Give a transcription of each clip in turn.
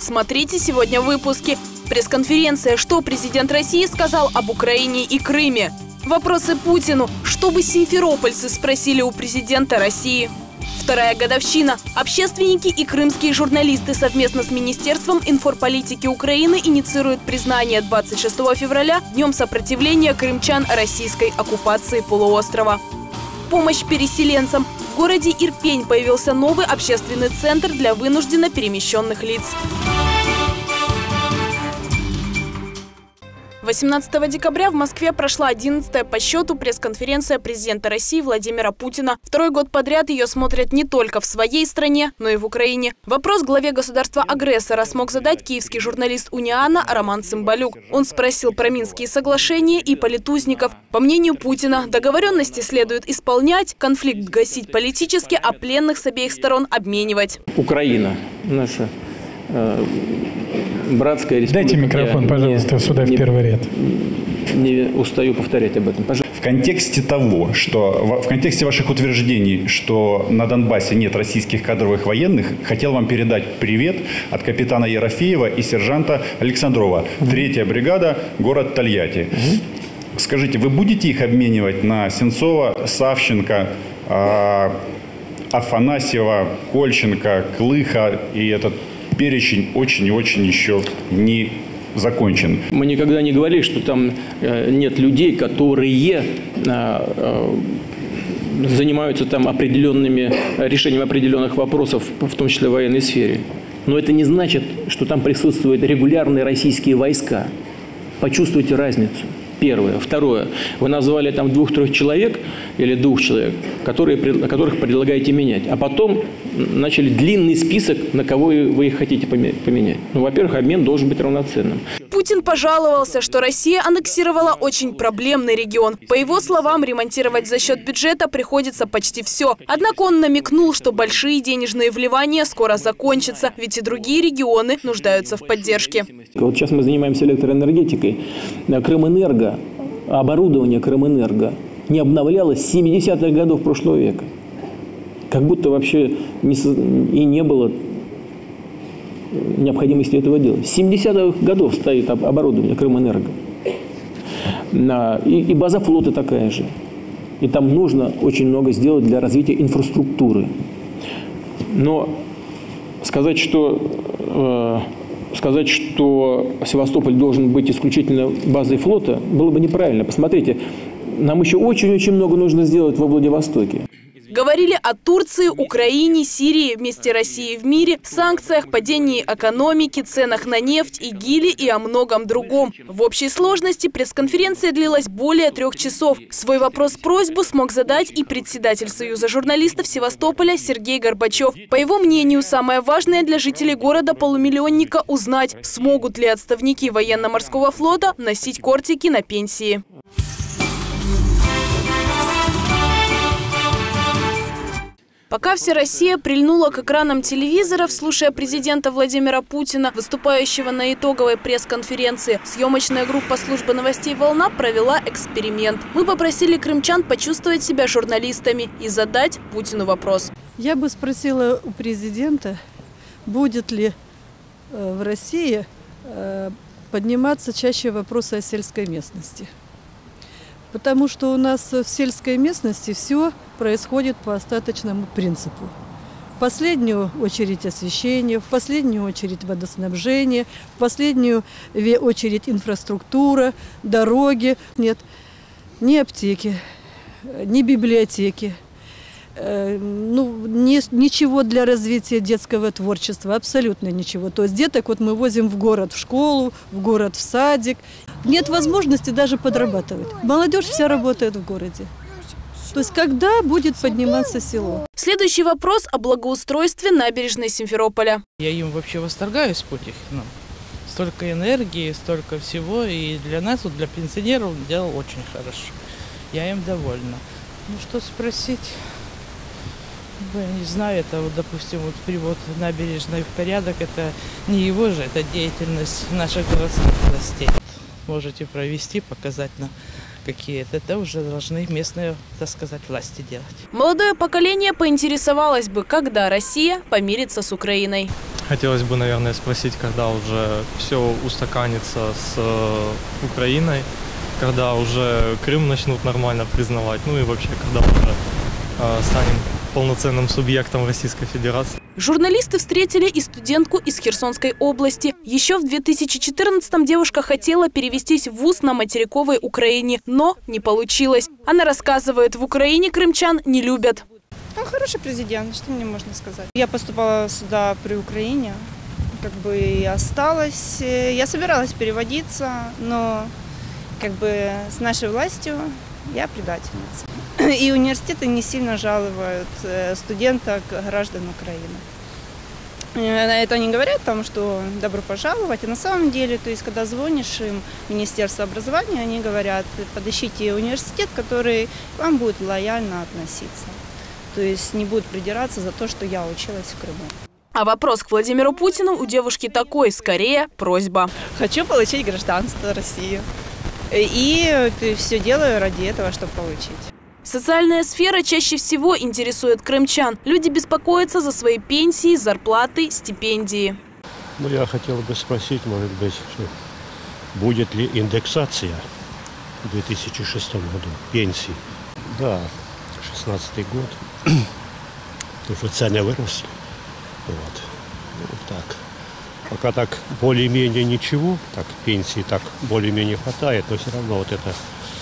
Смотрите сегодня в выпуске. Пресс-конференция «Что президент России сказал об Украине и Крыме?». Вопросы Путину. Что бы симферопольцы спросили у президента России? Вторая годовщина. Общественники и крымские журналисты совместно с Министерством информполитики Украины инициируют признание 26 февраля Днем сопротивления крымчан российской оккупации полуострова. Помощь переселенцам. В городе Ирпень появился новый общественный центр для вынужденно перемещенных лиц. 18 декабря в Москве прошла 11-я по счету пресс-конференция президента России Владимира Путина. Второй год подряд ее смотрят не только в своей стране, но и в Украине. Вопрос главе государства-агрессора смог задать киевский журналист «Униана» Роман Цымбалюк. Он спросил про Минские соглашения и политузников. По мнению Путина, договоренности следует исполнять, конфликт гасить политически, а пленных с обеих сторон обменивать. Украина наша братская республика. Дайте микрофон, пожалуйста, сюда в первый ряд. Не устаю повторять об этом. В контексте того, что в контексте ваших утверждений, что на Донбассе нет российских кадровых военных, хотел вам передать привет от капитана Ерофеева и сержанта Александрова. 3-я бригада, город Тольятти. Скажите, вы будете их обменивать на Сенцова, Савченко, Афанасьева, Кольченко, Клыха, и этот перечень очень и очень еще не закончен? Мы никогда не говорили, что там нет людей, которые занимаются там решением определенных вопросов, в том числе в военной сфере. Но это не значит, что там присутствуют регулярные российские войска. Почувствуйте разницу. Первое. Второе. Вы назвали там 2-3 человек или 2 человек, которых предлагаете менять. А потом начали длинный список, на кого вы их хотите поменять. Ну, во-первых, обмен должен быть равноценным. Путин пожаловался, что Россия аннексировала очень проблемный регион. По его словам, ремонтировать за счет бюджета приходится почти все. Однако он намекнул, что большие денежные вливания скоро закончатся, ведь и другие регионы нуждаются в поддержке. Вот сейчас мы занимаемся электроэнергетикой. Крымэнерго, оборудование Крымэнерго не обновлялось с 70-х годов прошлого века. Как будто вообще и не было необходимости этого делать. С 70-х годов стоит оборудование Крымэнерго. И база флота такая же. И там нужно очень много сделать для развития инфраструктуры. Но сказать, что Севастополь должен быть исключительно базой флота, было бы неправильно. Посмотрите, нам еще очень-очень много нужно сделать во Владивостоке. Говорили о Турции, Украине, Сирии, вместе России в мире, санкциях, падении экономики, ценах на нефть, ИГИЛе и о многом другом. В общей сложности пресс-конференция длилась более 3 часов. Свой вопрос-просьбу смог задать и председатель Союза журналистов Севастополя Сергей Горбачев. По его мнению, самое важное для жителей города-полумиллионника – узнать, смогут ли отставники военно-морского флота носить кортики на пенсии. Пока вся Россия прильнула к экранам телевизоров, слушая президента Владимира Путина, выступающего на итоговой пресс-конференции, съемочная группа службы новостей «Волна» провела эксперимент. Мы попросили крымчан почувствовать себя журналистами и задать Путину вопрос. Я бы спросила у президента, будет ли в России подниматься чаще вопросы о сельской местности. Потому что у нас в сельской местности все происходит по остаточному принципу. В последнюю очередь освещение, в последнюю очередь водоснабжение, в последнюю очередь инфраструктура, дороги. Нет ни аптеки, ни библиотеки, ничего для развития детского творчества, абсолютно ничего. То есть деток вот мы возим в город, в школу, в город, в садик. Нет возможности даже подрабатывать. Молодежь вся работает в городе. То есть когда будет подниматься село? Следующий вопрос о благоустройстве набережной Симферополя. Я им вообще восторгаюсь, Путин. Столько энергии, столько всего. И для нас, вот для пенсионеров, делал очень хорошо. Я им довольна. Ну что спросить? Я не знаю, это, вот, допустим, вот привод набережной в порядок, это не его же, это деятельность наших городских властей. Можете провести, показать на какие-то, это уже должны местные, так сказать, власти делать. Молодое поколение поинтересовалось бы, когда Россия помирится с Украиной. Хотелось бы, наверное, спросить, когда уже все устаканится с Украиной, когда уже Крым начнут нормально признавать, ну и вообще, когда уже станем полноценным субъектом Российской Федерации. Журналисты встретили и студентку из Херсонской области. Еще в 2014-м девушка хотела перевестись в вуз на материковой Украине, но не получилось. Она рассказывает, в Украине крымчан не любят. Он хороший президент, что мне можно сказать. Я поступала сюда при Украине, как бы и осталась. Я собиралась переводиться, но как бы с нашей властью я предательница. И университеты не сильно жалуют студенток, граждан Украины. Это они говорят там, что добро пожаловать, а на самом деле, то есть, когда звонишь им в Министерство образования, они говорят, подыщите университет, который к вам будет лояльно относиться. То есть не будет придираться за то, что я училась в Крыму. А вопрос к Владимиру Путину у девушки такой, скорее, просьба. Хочу получить гражданство России. И все делаю ради этого, чтобы получить. Социальная сфера чаще всего интересует крымчан. Люди беспокоятся за свои пенсии, зарплаты, стипендии. Ну, я хотел бы спросить, может быть, будет ли индексация в 2006 году пенсий? Да, 16-й год. Потому что цены выросли. Вот. Ну, так. Пока так более-менее ничего, так пенсии так более-менее хватает, но все равно вот это,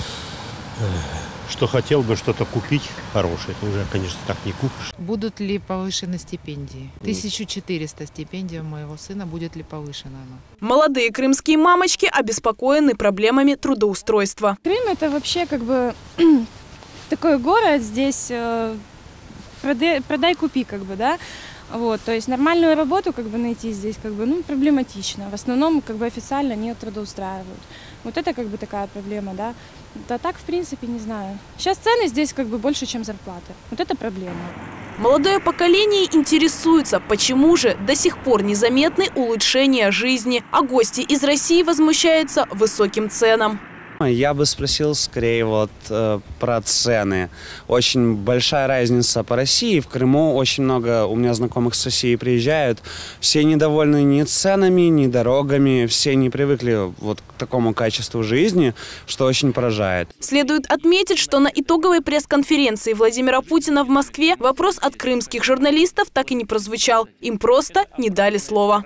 что хотел бы что-то купить хорошее, это уже, конечно, так не купишь. Будут ли повышены стипендии? 1400 стипендий у моего сына, будет ли повышена она? Молодые крымские мамочки обеспокоены проблемами трудоустройства. Крым – это вообще как бы такой город, здесь продай-купи, как бы, да. Вот, то есть нормальную работу как бы найти здесь как бы, ну, проблематично. В основном как бы официально не трудоустраивают. Вот это как бы такая проблема, да. Да так, в принципе, не знаю. Сейчас цены здесь как бы больше, чем зарплаты. Вот это проблема. Молодое поколение интересуется, почему же до сих пор незаметны улучшения жизни, а гости из России возмущаются высоким ценам. Я бы спросил скорее вот про цены. Очень большая разница по России. В Крыму очень много у меня знакомых с России приезжают. Все недовольны ни ценами, ни дорогами. Все не привыкли вот к такому качеству жизни, что очень поражает. Следует отметить, что на итоговой пресс-конференции Владимира Путина в Москве вопрос от крымских журналистов так и не прозвучал. Им просто не дали слова.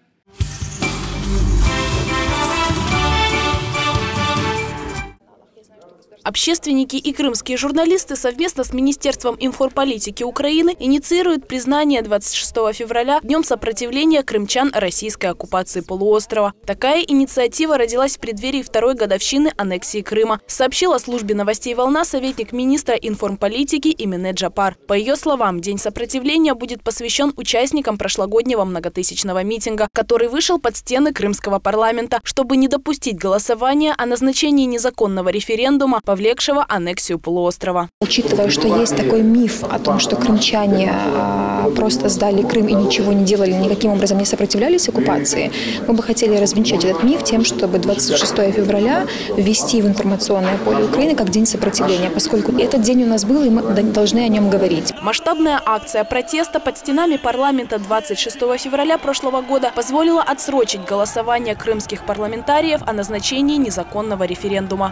Общественники и крымские журналисты совместно с Министерством информполитики Украины инициируют признание 26 февраля Днем сопротивления крымчан российской оккупации полуострова. Такая инициатива родилась в преддверии второй годовщины аннексии Крыма, сообщила службе новостей «Волна» советник министра информполитики Эмине Джапар. По ее словам, День сопротивления будет посвящен участникам прошлогоднего многотысячного митинга, который вышел под стены крымского парламента, чтобы не допустить голосования о назначении незаконного референдума, повлекшего аннексию полуострова. Учитывая, что есть такой миф о том, что крымчане просто сдали Крым и ничего не делали, никаким образом не сопротивлялись оккупации, мы бы хотели развенчать этот миф тем, чтобы 26 февраля ввести в информационное поле Украины как День сопротивления, поскольку этот день у нас был, и мы должны о нем говорить. Масштабная акция протеста под стенами парламента 26 февраля прошлого года позволила отсрочить голосование крымских парламентариев о назначении незаконного референдума.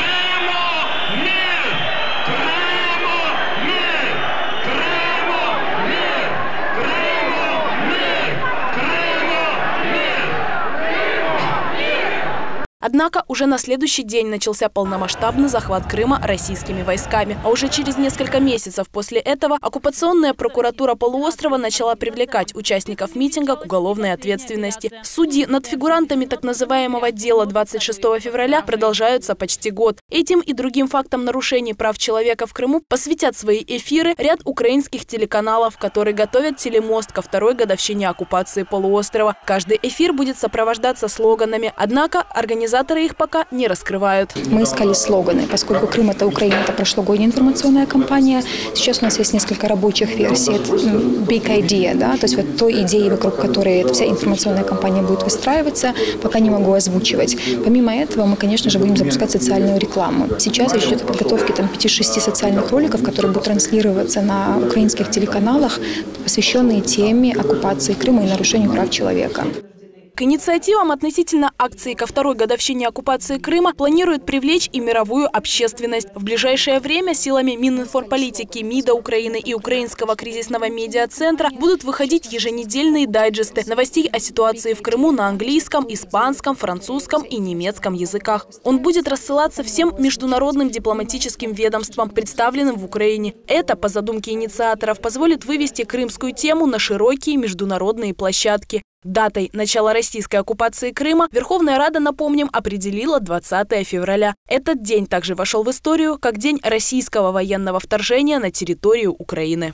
Однако уже на следующий день начался полномасштабный захват Крыма российскими войсками. А уже через несколько месяцев после этого оккупационная прокуратура полуострова начала привлекать участников митинга к уголовной ответственности. Судьи над фигурантами так называемого дела 26 февраля продолжаются почти год. Этим и другим фактам нарушений прав человека в Крыму посвятят свои эфиры ряд украинских телеканалов, которые готовят телемост ко второй годовщине оккупации полуострова. Каждый эфир будет сопровождаться слоганами. Однако организация организаторы их пока не раскрывают. Мы искали слоганы, поскольку Крым – это Украина, это прошлогодняя информационная кампания. Сейчас у нас есть несколько рабочих версий. Это big idea, да, то есть вот той идеи, вокруг которой эта вся информационная кампания будет выстраиваться, пока не могу озвучивать. Помимо этого, мы, конечно же, будем запускать социальную рекламу. Сейчас речь идет о подготовке 5-6 социальных роликов, которые будут транслироваться на украинских телеканалах, посвященные теме оккупации Крыма и нарушению прав человека. К инициативам относительно акции ко второй годовщине оккупации Крыма планируют привлечь и мировую общественность. В ближайшее время силами Мининформполитики, МИДа Украины и Украинского кризисного медиацентра будут выходить еженедельные дайджесты новостей о ситуации в Крыму на английском, испанском, французском и немецком языках. Он будет рассылаться всем международным дипломатическим ведомствам, представленным в Украине. Это, по задумке инициаторов, позволит вывести крымскую тему на широкие международные площадки. Датой начала российской оккупации Крыма Верховная Рада, напомним, определила 20 февраля. Этот день также вошел в историю как день российского военного вторжения на территорию Украины.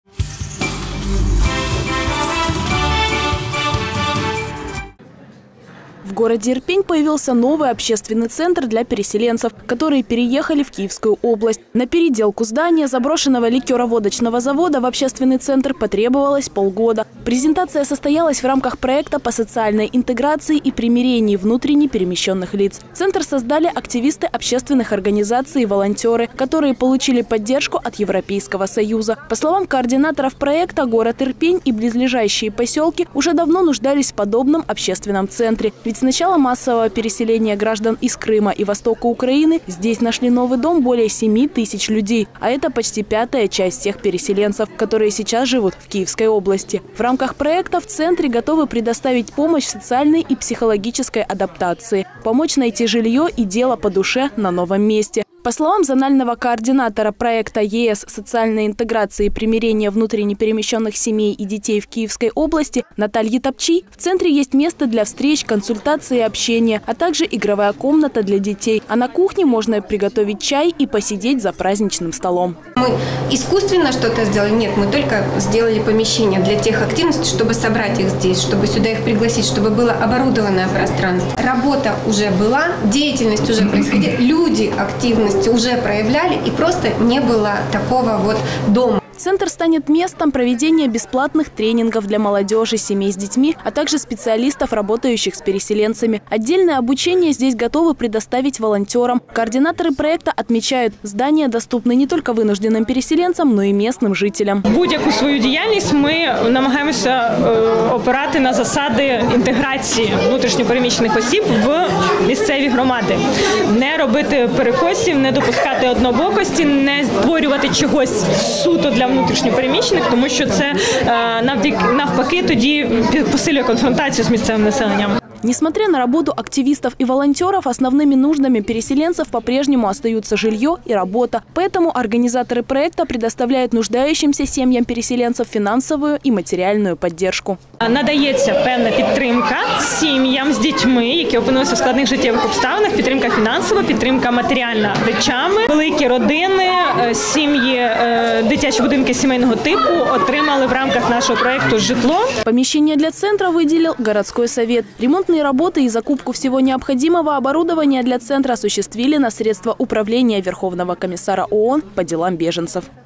В городе Ирпень появился новый общественный центр для переселенцев, которые переехали в Киевскую область. На переделку здания заброшенного ликероводочного завода в общественный центр потребовалось полгода. Презентация состоялась в рамках проекта по социальной интеграции и примирению внутренне перемещенных лиц. Центр создали активисты общественных организаций и волонтеры, которые получили поддержку от Европейского Союза. По словам координаторов проекта, город Ирпень и близлежащие поселки уже давно нуждались в подобном общественном центре. Ведь с начала массового переселения граждан из Крыма и востока Украины здесь нашли новый дом более 7 тысяч людей. А это почти 5-я часть всех переселенцев, которые сейчас живут в Киевской области. В рамках проекта в центре готовы предоставить помощь в социальной и психологической адаптации, помочь найти жилье и дело по душе на новом месте. По словам зонального координатора проекта ЕС «Социальная интеграция и примирение внутренне перемещенных семей и детей в Киевской области» Натальи Топчи, в центре есть место для встреч, консультаций и общения, а также игровая комната для детей. А на кухне можно приготовить чай и посидеть за праздничным столом. Мы искусственно что-то сделали? Нет, мы только сделали помещение для тех активностей, чтобы собрать их здесь, чтобы сюда их пригласить, чтобы было оборудованное пространство. Работа уже была, деятельность уже происходила, люди активность уже проявляли, и просто не было такого вот дома. Центр станет местом проведения бесплатных тренингов для молодежи, семей с детьми, а также специалистов, работающих с переселенцами. Отдельное обучение здесь готовы предоставить волонтерам. Координаторы проекта отмечают, здания доступны не только вынужденным переселенцам, но и местным жителям. Будь-яку свою діяльність ми намагаємося опирати на засади інтеграції внутрішньопереміщених осіб в місцеві громади. Не робити перекосів, не допускати однобокості, не створювати чогось суто для внутрішньопереміщених, тому що це навпаки тоді посилює конфронтацію з місцевим населенням. Несмотря на работу активистов и волонтеров, основными нуждами переселенцев по-прежнему остаются жилье и работа. Поэтому организаторы проекта предоставляют нуждающимся семьям переселенцев финансовую и материальную поддержку. Надається певна підтримка сім'ям з дітьми, які опинилися в складних життєвих обставинах, підтримка фінансова, підтримка матеріальна речами. Великі родини, сім'ї, дитячі будинки сімейного типу отримали в рамках нашего проекта житло. Помещение для центра выделил городской совет. Ремонтные работы и закупку всего необходимого оборудования для центра осуществили на средства управления Верховного комиссара ООН по делам беженцев.